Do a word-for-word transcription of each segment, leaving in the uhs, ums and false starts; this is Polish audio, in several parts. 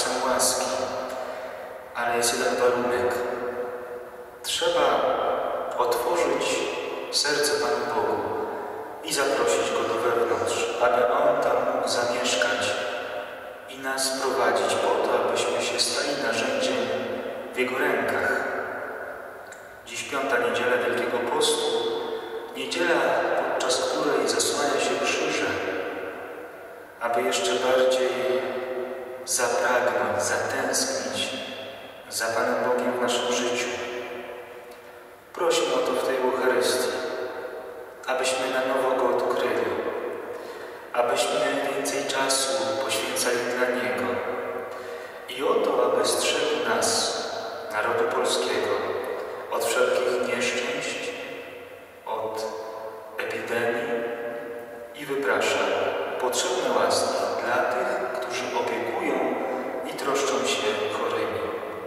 czasem łaski, ale jest jeden warunek. Trzeba otworzyć serce Panu Bogu i zaprosić Go do wewnątrz, aby On tam mógł zamieszkać i nas prowadzić po to, abyśmy się stali narzędziem w Jego rękach. Dziś piąta niedziela Wielkiego Postu, niedziela, podczas której zasłania się krzyżem, aby jeszcze bardziej zapragnąć, zatęsknić za Panem Bogiem w naszym życiu. Prosimy o to w tej Eucharystii, abyśmy na nowo Go odkryli, abyśmy więcej czasu poświęcali dla Niego i o to, aby strzegł nas, narodu polskiego, od wszelkich nieszczęść, od epidemii i wyprasza potrzebne łaski dla tych, którzy opiekują i troszczą się chorymi.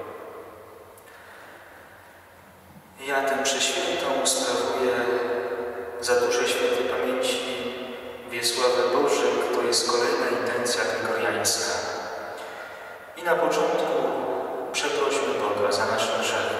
Ja tę przeświętą sprawuję za duszę świętej pamięci Wiesławy Bożyk. To jest kolejna intencja gregoriańska. I na początku przeprośmy Boga za nasze grzechy.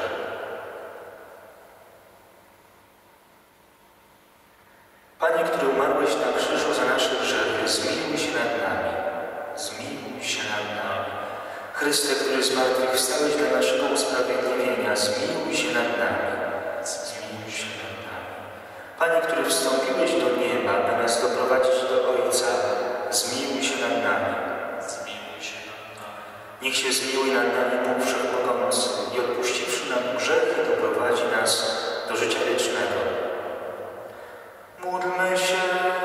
Panie, który umarłeś na krzyżu za nasze grzechy, zmiłuj się nad nami. Zmiłuj się nad nami. Chryste, który zmartwychwstałeś dla naszego usprawiedliwienia, zmiłuj się nad nami. Zmiłuj się nad nami. Panie, który wstąpiłeś do nieba, by nas doprowadzić do Ojca, zmiłuj się nad nami. Zmiłuj się nad nami. Niech się zmiłuje nad nami Bóg Wszechmogący i odpuściwszy nam grzechy, doprowadzi nas do życia wiecznego. Módlmy się.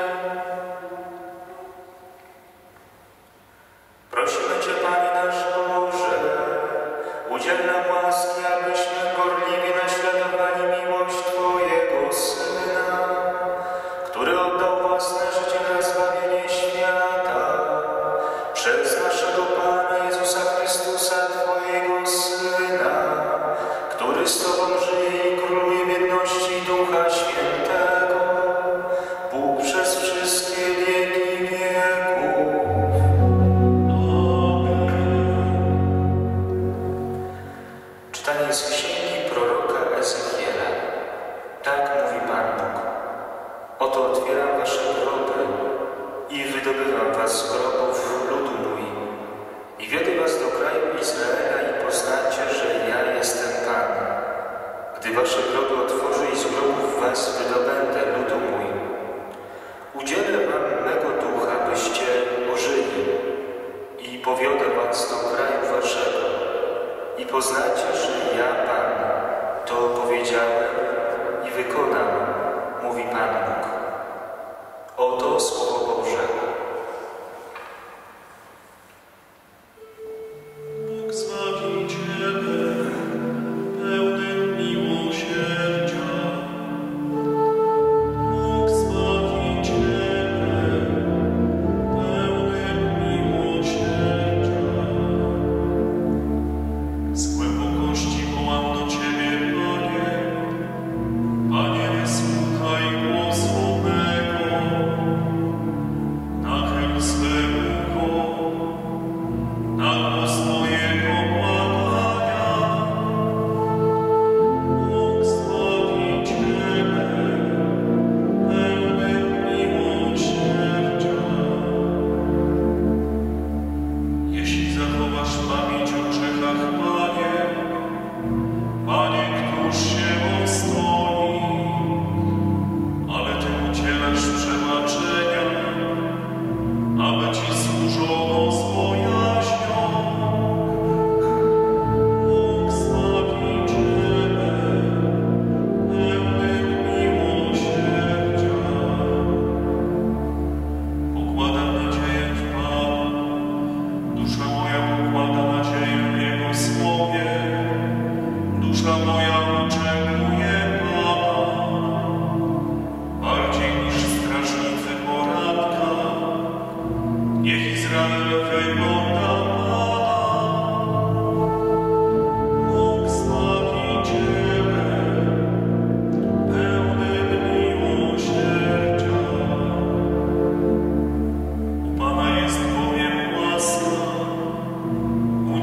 Prosimy Cię, Panie nasz Boże, udziel nam łaski, abyśmy gorliwie naśladowali miłość Twojego Syna, który oddał własne życie na zbawienie świata, przez naszego Pana Jezusa Chrystusa, Twojego Syna, który z Tobą żyje i króluje w jedności Ducha Świętego, Bóg przez wszystkie wieki wieków. Czytanie z księgi proroka Ezechiela. Tak mówi Pan Bóg. Oto otwieram wasze groby i wydobywam was z grobów, ludu mój, i wiodę was do kraju Izraela i poznacie, że ja jestem Pan. Gdy wasze groby otworzę i z grobów was wydobędę, ludu mój, udzielę wam mego ducha, byście ożyli, i powiodę was do kraju waszego. I poznacie, że ja, Pan, to powiedziałem i wykonam, mówi Pan Bóg. Oto Słowo Boże. Bóg Zbawiciele, pełny miłosierdzia. Bóg Zbawiciele, pełny miłosierdzia. Z głębokości wołam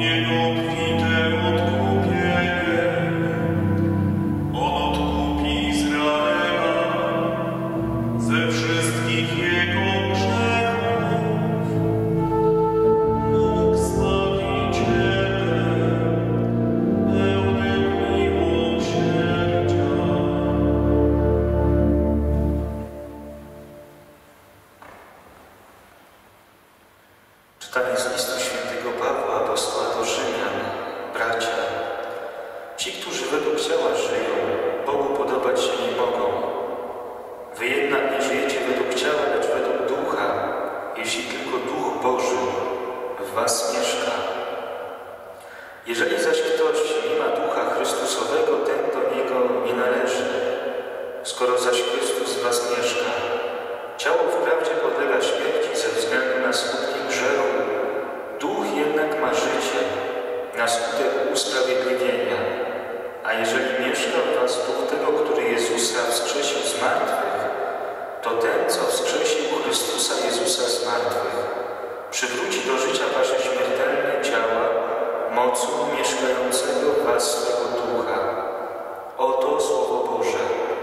Czytanie z listu świętego Pawła, apostoła do Rzymian. Bracia, ci, którzy według ciała żyją, Bogu podobać się nie mogą. Wy jednak nie żyjecie według ciała, lecz według ducha, jeśli tylko Duch Boży w was mieszka. Jeżeli zaś ktoś nie ma Ducha Chrystusowego, ten do Niego nie należy. Skoro zaś Chrystus w was mieszka, ciało wprawdzie podlega śmierci ze względu na skutki grzechu, Duch jednak ma życie na skutek usprawiedliwienia. A jeżeli mieszka w was Duch tego, który Jezusa wskrzesił z martwych, to ten, co wskrzesił Chrystusa Jezusa z martwych, przywróci do życia wasze śmiertelne ciała mocą mieszkającego w was swego Ducha. Oto Słowo Boże.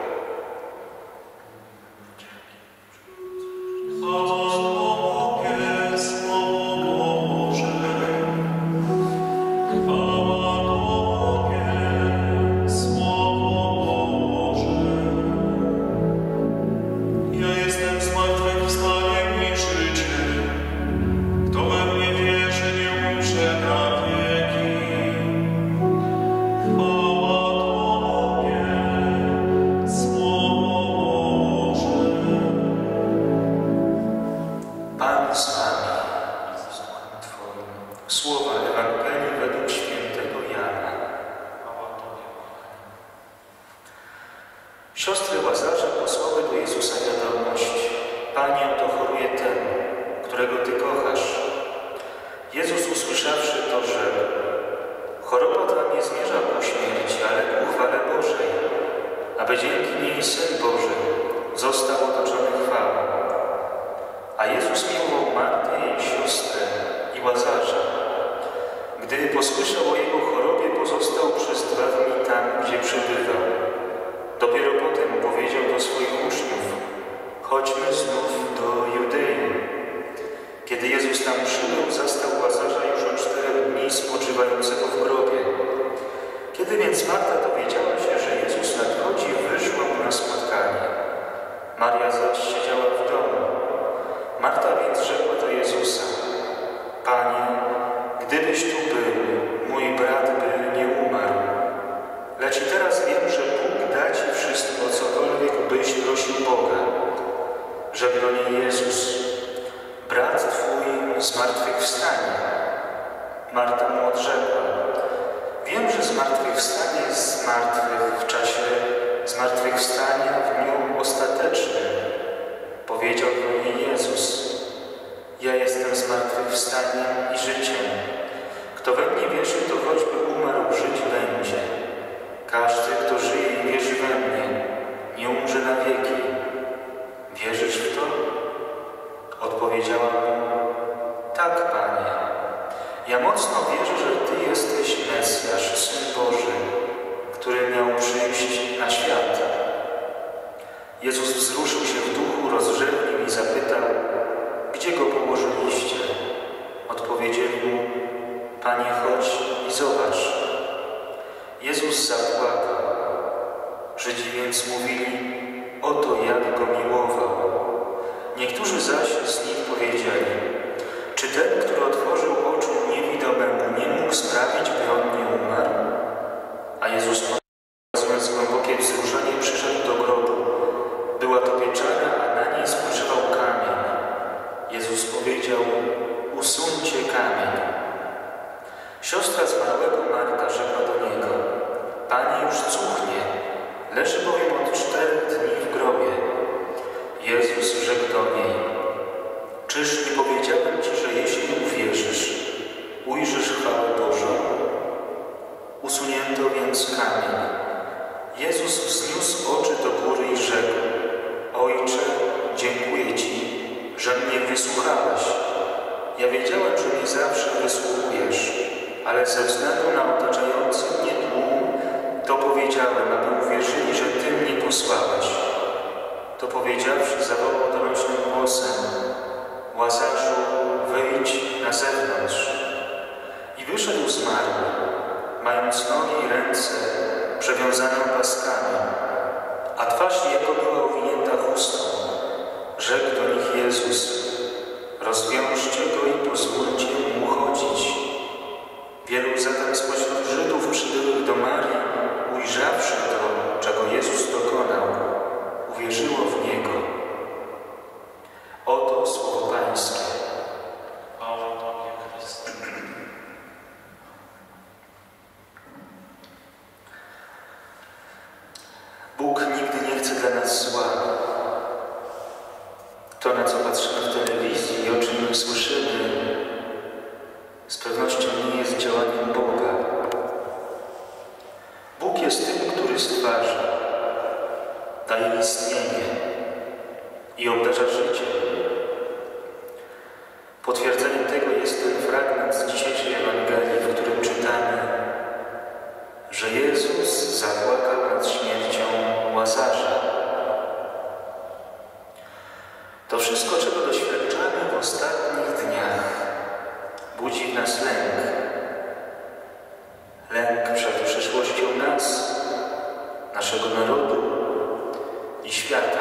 Słowa Ewangelii według świętego Jana. Siostry Łazarza posłały do Jezusa wiadomość: Panie, oto choruje ten, którego Ty kochasz. Jezus, usłyszawszy to, rzekł: choroba ta nie zmierza ku śmierci, ale ku chwale Bożej, aby dzięki niej Syn Boży został otoczony chwałą. A Jezus miłował Martę, jej siostrę i Łazarza. Gdy posłyszał o jego chorobie, pozostał przez dwa dni tam, gdzie przebywał. Dopiero potem powiedział do swoich uczniów: chodźmy znów do Judei. Kiedy Jezus tam przybył, zastał Łazarza już od czterech dni spoczywającego w grobie. Kiedy więc Marta dowiedziała się, że Jezus nadchodzi, wyszła mu na spotkanie. Maria zaś siedziała w domu. Marta więc rzekła do Jezusa: Panie, gdybyś tu był, mój brat by nie umarł. Lecz i teraz wiem, że Bóg da Ci wszystko, cokolwiek byś prosił Boga. Rzekł do niej Jezus: brat Twój zmartwychwstanie. Marta mu odrzekła: wiem, że zmartwychwstanie z martwych w czasie zmartwychwstania w dniu ostatecznym. Powiedział do niej Jezus: ja jestem zmartwychwstaniem i życiem. Kto we mnie wierzy, to choćby umarł, żyć będzie. Każdy, kto żyje i wierzy we mnie, nie umrze na wieki. Wierzysz w to? Odpowiedziała mu: tak, Panie. Ja mocno wierzę, że Ty jesteś Mesjasz, Syn Boży, który miał przyjść na świat. Jezus wzruszył się w duchu, rozrzewnił i zapytał: gdzie go położyliście? Odpowiedzieli mu: Panie, chodź i zobacz. Jezus zapłakał. Żydzi więc mówili: oto jak go miłował. Niektórzy zaś z nich powiedzieli: czy ten, który otworzył oczy niewidomemu, nie mógł sprawić, by on nie umarł? A Jezus, pokazując głębokie wzruszenie, przyszedł do grobu. Była to pieczara, a na niej spoczywał kamień. Jezus powiedział: usuńcie kamień. Siostra zmarłego Marta rzekła do Niego: Panie, już cuchnie, leży bowiem od czterech dni w grobie. Jezus rzekł do niej: czyż nie powiedziałem Ci, że jeśli uwierzysz, ujrzysz chwałę Bożą? Usunięto więc kamień. Jezus wzniósł oczy do góry i rzekł: Ojcze, dziękuję Ci, że mnie wysłuchałeś. Ja wiedziałem, że mnie zawsze wysłuchujesz, ale ze względu na otaczający mnie tłum, to powiedziałem, aby uwierzyli, że Ty mnie posłałeś. To powiedziawszy, zawołał donośnym głosem: Łazarzu, wyjdź na zewnątrz. I wyszedł zmarły, mając nogi i ręce przewiązane paskami, a twarz jego była owinięta chustą. Rzekł do nich Jezus: rozwiążcie go i pozwólcie mu chodzić. Wielu zatem spośród Żydów przybyłych do Marii, ujrzawszy to, czego Jezus dokonał, uwierzyło w Niego. Oto słowo Pańskie. Chwała Tobie, Chryste. Bóg nigdy nie chce dla nas zła. To, na co patrzymy w telewizji i o czym słyszymy, z pewnością nie jest działaniem Boga. Bóg jest tym, który stwarza, daje istnienie i obdarza życiem. Potwierdzeniem tego jest ten fragment z dzisiejszej Ewangelii, w którym czytamy, że Jezus zapłakał nad śmiercią Łazarza. To wszystko, czego doświadczamy w ostatnich dniach, budzi w nas lęk. Lęk przed przyszłością nas, naszego narodu i świata.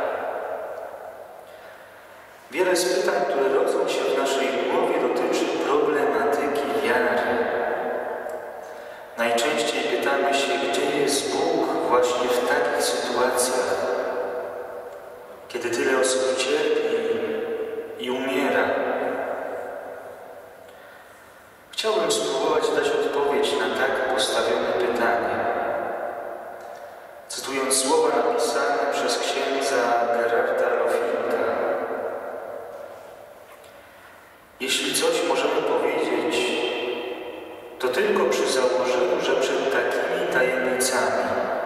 Wiele z pytań, które rodzą się w naszej głowie, dotyczy problematyki wiary. Najczęściej pytamy się, gdzie jest Bóg właśnie w takich sytuacjach, kiedy tyle osób cierpi i umiera. Chciałbym spróbować dać odpowiedź na tak postawione pytanie, cytując słowa napisane przez księdza Gerarda Lofinka. Jeśli coś możemy powiedzieć, to tylko przy założeniu, że przed takimi tajemnicami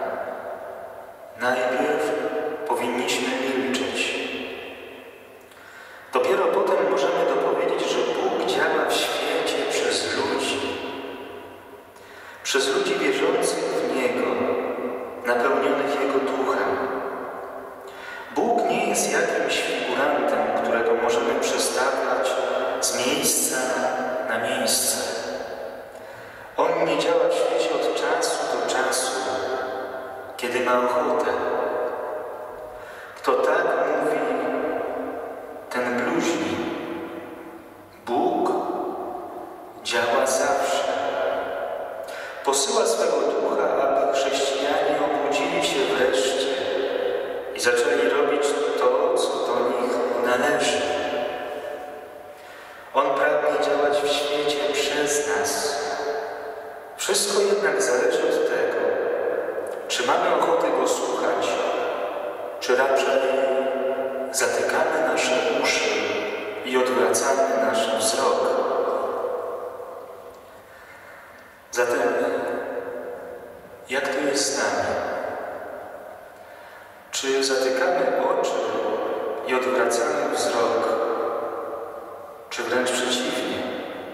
najpierw powinniśmy milczeć. Dopiero potem możemy dopowiedzieć, że Bóg działa w świecie przez ludzi. Przez ludzi wierzących w Niego, napełnionych Jego duchem. Bóg nie jest jakimś figurantem, którego możemy przestawiać z miejsca na miejsce. On nie działa w świecie od czasu do czasu, kiedy ma ochotę. Kto tak mówi, ten bluźni. Bóg działa zawsze. Posyła swego ducha, aby chrześcijanie obudzili się wreszcie i zaczęli robić to, co do nich należy. On pragnie działać w świecie przez nas. Wszystko jednak zależy od tego, czy mamy ochotę Go słuchać, czy raczej zatykamy nasze uszy i odwracamy nasz wzrok. Zatem, jak to jest z nami? Czy zatykamy oczy i odwracamy wzrok, czy wręcz przeciwnie?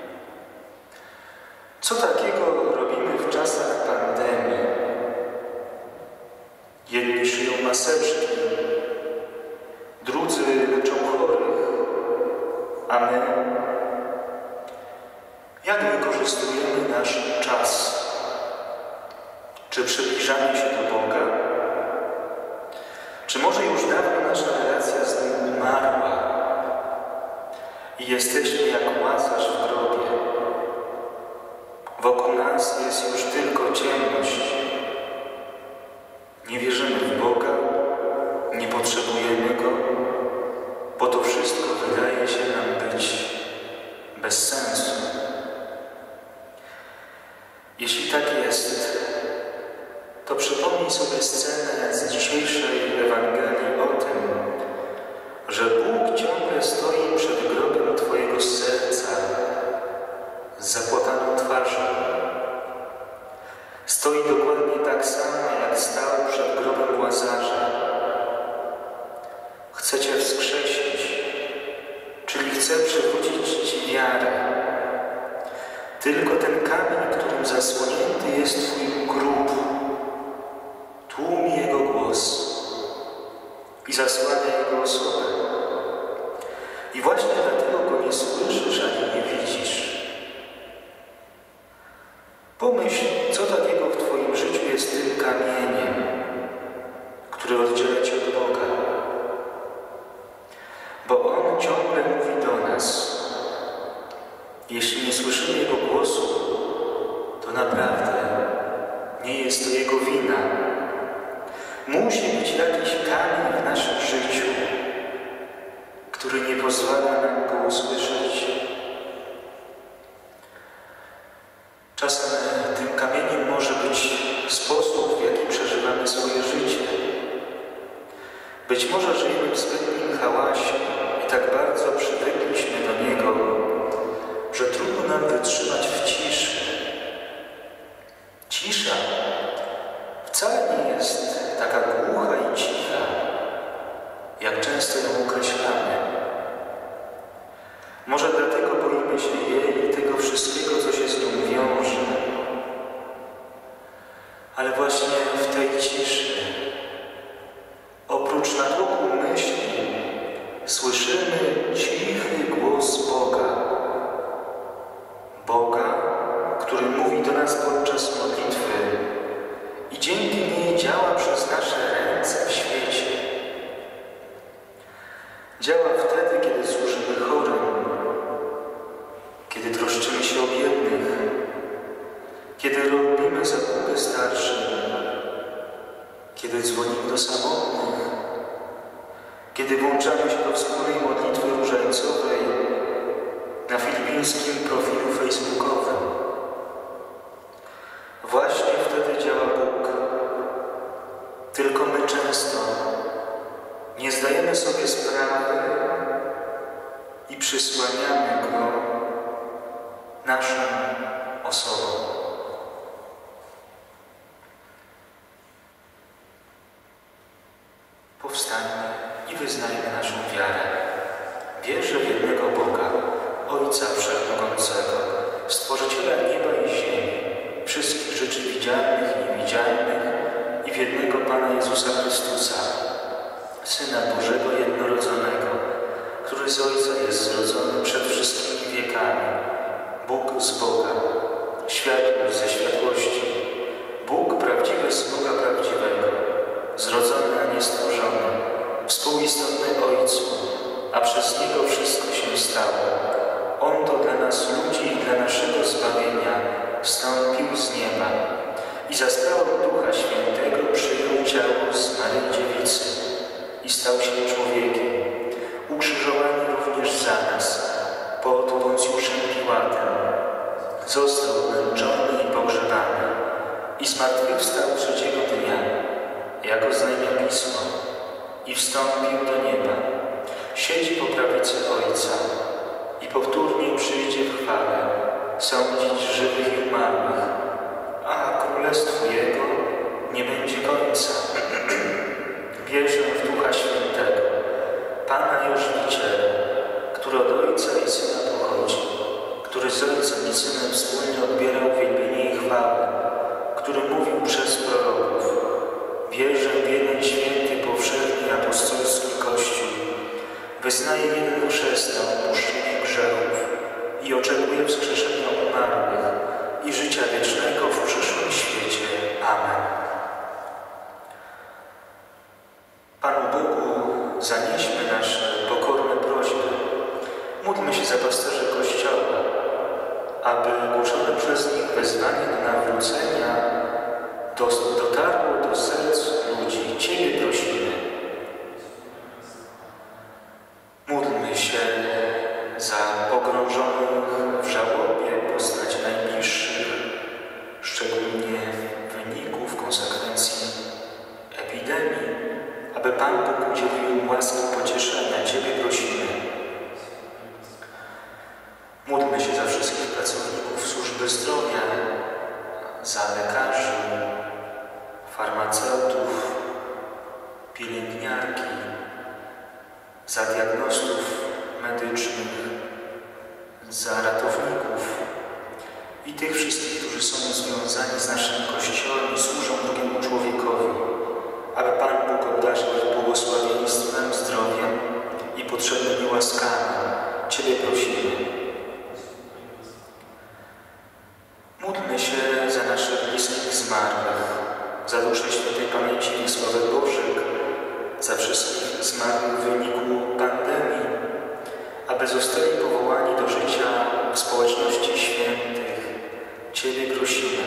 Co takiego robimy w czasach pandemii? Jedni szyją maseczki, drudzy leczą chorych, a my? Jak wykorzystujemy nasz czas? Czy przybliżamy się do Boga? Czy może już dawno nasza relacja z Nim umarła i jesteśmy jak Łazarz w grobie? Wokół nas jest już tylko ciemność. Nie wierzymy w Boga, nie potrzebujemy Go, bo to wszystko wydaje się nam być bez sensu. Jeśli tak jest, to przypomnij sobie scenę z dzisiejszej Ewangelii o tym, że Bóg ciągle stoi przed grobem Twojego serca z zapłakaną twarzą. Stoi dokładnie tak samo, jak stał przed grobem Łazarza. Chce Cię wskrzesić, czyli chce przywrócić Ci wiarę. Tylko ten kamień, którym zasłonięty jest Twój grób, tłumi Jego głos i zasłania Jego osobę. I właśnie dlatego Go nie słyszysz ani nie widzisz. Pomyśl, co takiego w Twoim życiu jest tym kamieniem, który oddziela Cię od Boga. Bo On ciągle mówi do nas. Jeśli nie słyszymy Jego głosu, to naprawdę nie jest to Jego wina. Musi być jakiś kamień w naszym życiu, który nie pozwala nam Go usłyszeć. Czasem tym kamieniem może być sposób, w jaki przeżywamy swoje życie. Być może żyjemy w zbytnim hałasie i tak bardzo przywykliśmy do niego, że trudno nam wytrzymać w ciszy. Cisza wcale nie jest taka głucha i cicha, jak często ją określamy. Może dlatego boimy się jej i tego wszystkiego, co się z nią wiąże. Ale właśnie w tej ciszy, oprócz natłoku myśli, słyszymy cichy głos Boga. Boga, który mówi do nas podczas modlitwy i dzięki niej działa przez nasze ręce w świecie. Działa wtedy, kiedy służymy chorym, kiedy troszczymy się o biednych, kiedy robimy zakupy starszym, kiedy dzwonimy do samotnych, kiedy włączamy się do wspólnej modlitwy różańcowej na filipińskim profilu facebookowym. Właśnie wtedy działa Bóg. Tylko my często nie zdajemy sobie sprawy i przysłaniamy Go naszą osobą. Powstańmy i wyznajmy naszą wiarę. Wierzę w jednego Boga, Ojca Wszechmogącego, Stworzyciela nieba i ziemi, wszystkich rzeczy widzialnych i niewidzialnych i w jednego Pana Jezusa Chrystusa, Syna Bożego jednorodzonego, który z Ojca jest zrodzony przed wszystkimi wiekami, Bóg z Boga, światłość ze światłości, Bóg prawdziwy z Boga prawdziwego, zrodzony, a nie stworzony, współistotny Ojcu, a przez Niego wszystko się stało. On to dla nas ludzi i dla naszego zbawienia wstąpił z nieba i za sprawą Ducha Świętego przyjął ciało z Maryi Dziewicy i stał się człowiekiem, ukrzyżowany również za nas pod Poncjuszem Piłatem. Został męczony i pogrzebany i zmartwychwstał trzeciego dnia, jak oznajmia Pismo, i wstąpił do nieba. Siedzi po prawicy Ojca i powtórnie przyjdzie w chwale sądzić żywych i umarłych, a królestwu Jego nie będzie końca. Wierzę w Ducha Świętego, Pana i Ożywiciela, który od Ojca i Syna pochodzi, który z Ojcem i Synem wspólnie odbierał wielbienie i chwałę, który mówił przez proroków. Wierzę w jeden święty, powszechny, apostolski Kościół. Wyznaję jeden chrzest na odpuszczenie grzechów i oczekuję wskrzeszenia umarłych i życia wiecznego w przyszłym świecie. Amen. Panu Bogu zanieśmy nasze pokorne prośby. Módlmy się za pasterzy Kościoła, aby głoszone przez nich wezwanie do nawrócenia dotarło do serc ludzi. Ciebie prosimy. Módlmy się za pogrążonych w żałobie postać najbliższych, szczególnie wyników, konsekwencji epidemii, aby Pan Bóg udzielił im łaski pocieszenia. Ciebie prosimy. Módlmy się za wszystkich pracowników służby zdrowia, za lekarzy, farmaceutów, pielęgniarki, za diagnostów medycznych, za ratowników i tych wszystkich, którzy są związani z naszym Kościołem i służą drugiemu człowiekowi, aby Pan Bóg obdarzył ich błogosławieństwem, zdrowiem i potrzebnymi łaskami. Ciebie prosimy. Módlmy się za naszych bliskich zmarłych, za duszę świętej pamięci Sławek Bożyk, za wszystkich zmarłych w wyniku pandemii, aby zostali powołani do życia w społeczności świętych. Ciebie prosimy.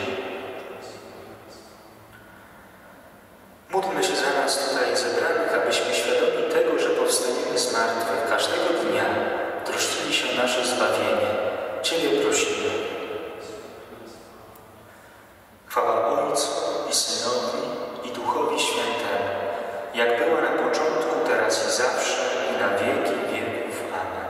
Módlmy się za nas tutaj zebranych, abyśmy świadomi tego, że powstaniemy z martwych każdego dnia, troszczyli się o nasze zbawienie. Ciebie prosimy. Chwała Ojcu i Synowi i Duchowi Świętemu, jak była na początku, teraz i zawsze, i na wieki wieków. Amen.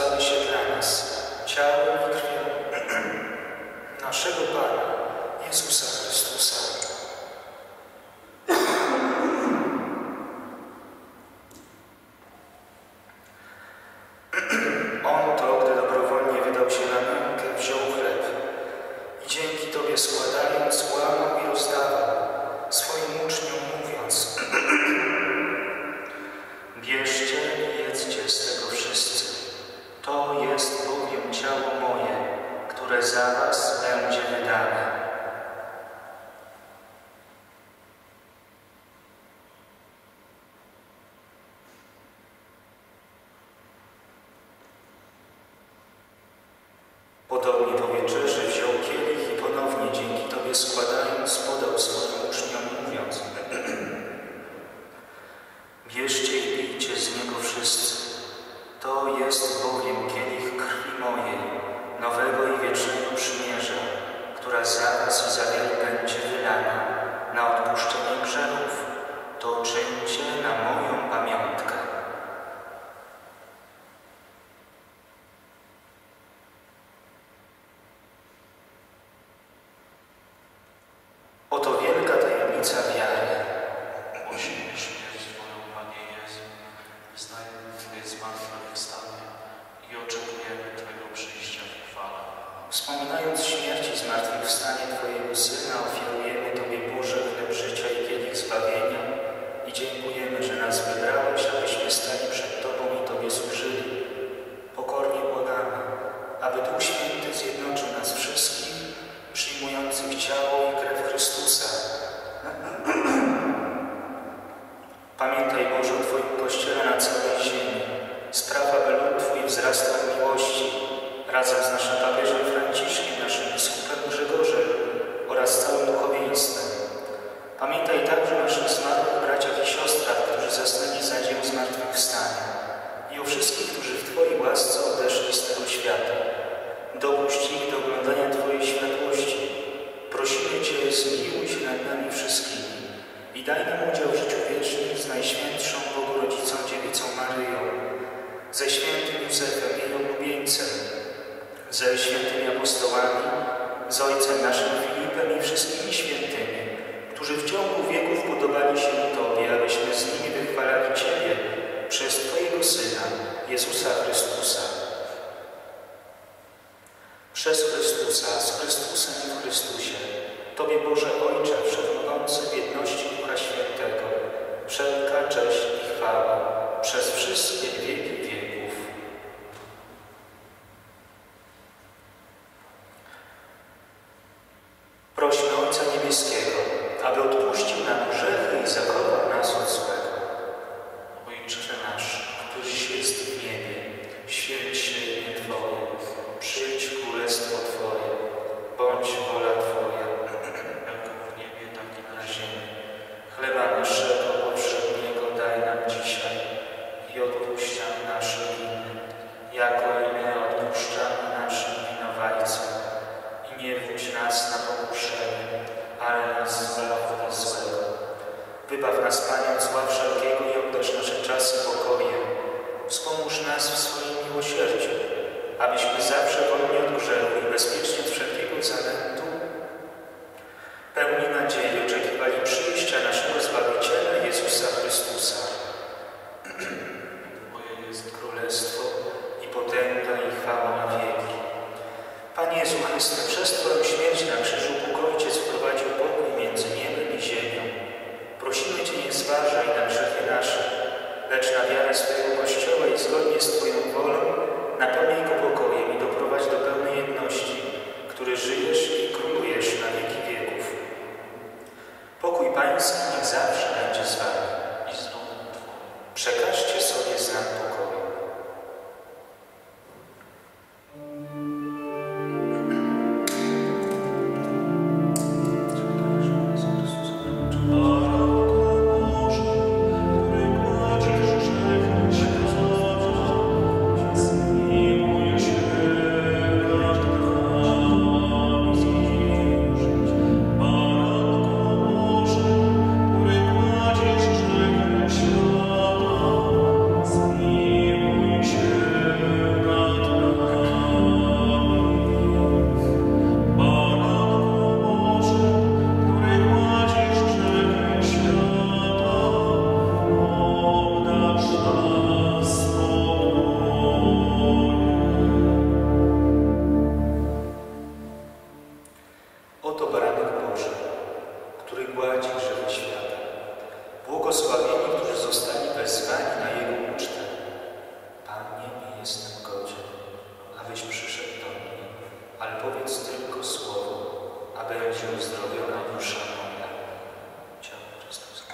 stały się dla nas ciałem i krwią naszego Pana Jezusa Chrystusa. On to, gdy dobrowolnie wydał się na mękę, wziął chleb i dzięki Tobie składając, łamał i rozdawał swoim uczniom, mówiąc: bierzcie i jedzcie z tego wszyscy. To jest bowiem ciało moje, które za was będzie wydane. Podobnie po wieczerzy wziął kielich i ponownie dzięki Tobie składając, podał swoim uczniom, mówiąc: bierzcie i pijcie z niego wszyscy. To jest bowiem kielich krwi mojej, nowego i wiecznego przymierza, która za was i za wielu będzie wylana na odpuszczenie grzechów. To czyńcie na moją pamiątkę. Oto wielka tajemnica wiary. Głosimy śmierć Twoją, Panie Jezu, wyznajemy Twoje zmartwychwstanie i oczekujemy Twojego przyjścia w chwale. Wspominając śmierć i zmartwychwstanie Twojego Syna, ofiarujemy Tobie, Boże, chleb życia i kielich zbawienia i dziękujemy, że nas wybrałeś, abyśmy stali przed Tobą i Tobie służyli. Pokornie błagamy, aby Duch Święty zjednoczył nas wszystkich, przyjmujących ciało i krew Chrystusa. Pamiętaj, Boże, o Twoim Kościele na całej ziemi. Spraw, aby lud Twój wzrastał w miłości, razem z naszym papieżem Franciszkiem, naszym biskupem Grzegorzem oraz całym duchowieństwem. Pamiętaj także o naszych zmarłych braciach i siostrach, którzy zasnęli za dzieł zmartwychwstania, i o wszystkich, którzy w Twojej łasce odeszli z tego świata. Dopuść ich do oglądania Twojej światłości. Prosimy Cię, zmiłuj się nad nami wszystkimi i daj nam udział w życiu wiecznym z Najświętszą Bogu Rodzicą Dziewicą Maryją, ze świętym Józefem, jej oblubieńcem, ze świętymi apostołami, z Ojcem naszym Filipem i wszystkimi świętymi, którzy w ciągu wieków podobali się Tobie, abyśmy z nimi wychwalali Ciebie przez Twojego Syna, Jezusa Chrystusa. Przez Chrystusa, z Chrystusem i w Chrystusie, Tobie, Boże Ojcze, Wszechmogący, w jedności Ducha Świętego, wszelka cześć i chwała przez wszystkie wieki wieków. Prośmy Ojca Niebieskiego, aby odpuścił nam grzechy i zachował nas od złego. Ojcze nasz, któryś jest w niebie, święć się imię Twoje, przyjdź królestwo Twoje, bądź wola Twoja, jako w niebie, tak i na ziemi. Chleba naszego powszedniego daj nam dzisiaj i odpuść nam nasze winy, jako i my odpuszczamy naszym winowajcom. I nie wódź nas na pokuszenie, ale nas zbaw od złego. Wybaw nas, Panie, od zła wszelkiego i obdarz nasze czasy pokojem. Wspomóż nas w swoim miłosierdziu, abyśmy zawsze wolni od grzechu i bezpiecznie od wszelkiego zanętu, pełni nadziei oczekiwali przyjścia naszego Zbawiciela Jezusa Chrystusa. Twoje jest królestwo i potęga i chwała na wieki. Panie Jezu Chryste, przez Twoją śmierć na krzyżu Bóg Ojciec wprowadził pokój między niebem i ziemią. Prosimy Cię, nie zważaj na grzechy nasze, lecz na wiarę swojego Kościoła i zgodnie z Twoją wolą napełnij go pokojem i doprowadź do pełnej jedności, który żyjesz i królujesz na wieki wieków. Pokój Pański niech zawsze będzie z Wami i z duchem Twoim. Przekażcie sobie znak pokoju. uzdrowiona dusza moja. Ciało Chrystusa.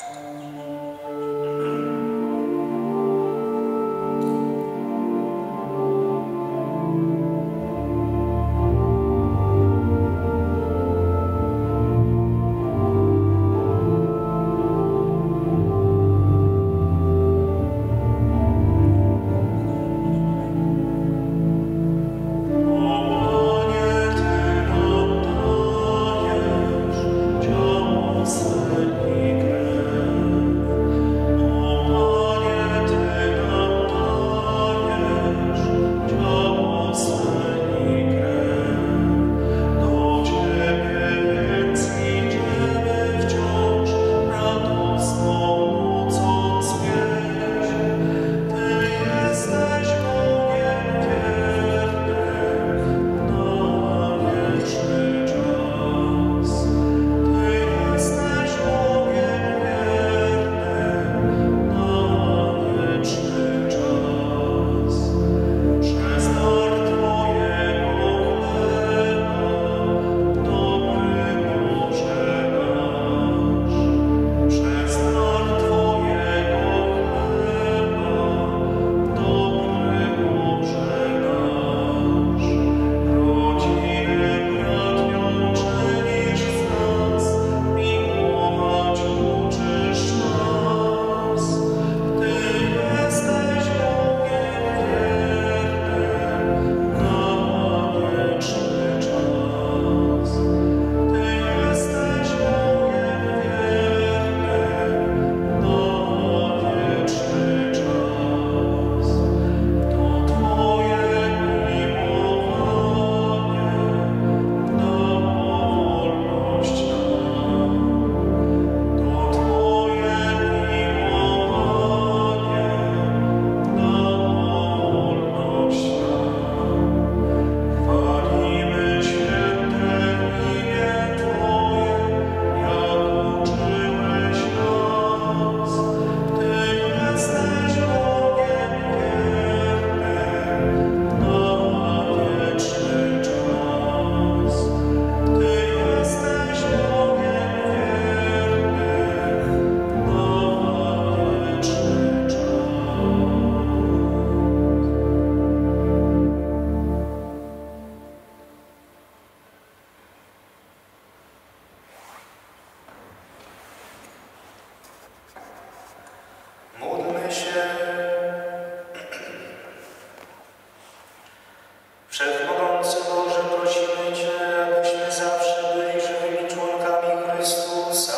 Wszechmogący Boże, prosimy Cię, abyśmy zawsze byli żywymi członkami Chrystusa,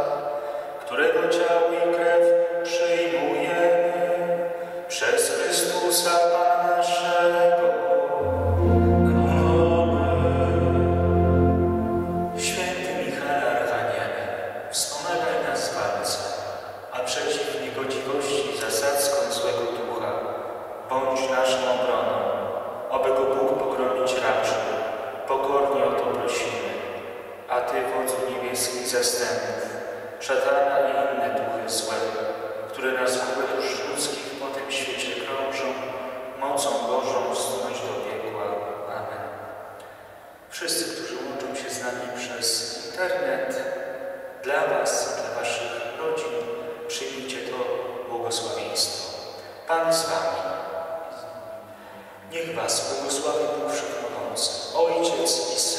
którego ciało i krew przyjmujemy przez Chrystusa Pana naszego. Amen. Święty Michale Archaniele, wspomagaj nas w walce, a przeciw niegodziwości i zasadzkom złego ducha bądź naszą obroną, oby go Bóg pogromić raczył. Pokornie o to prosimy. A Ty, wodzu niebieskich zastępów, szatana i inne duchy złe, które na zgubę dusz ludzkich po tym świecie krążą, mocą Bożą wsunąć do piekła. Amen. Wszyscy, którzy łączą się z nami przez internet, dla Was, dla Waszych rodzin, przyjmijcie to błogosławieństwo. Pan z Wami. Niech Was błogosławi Bóg Wszechmogący, Ojciec i Syn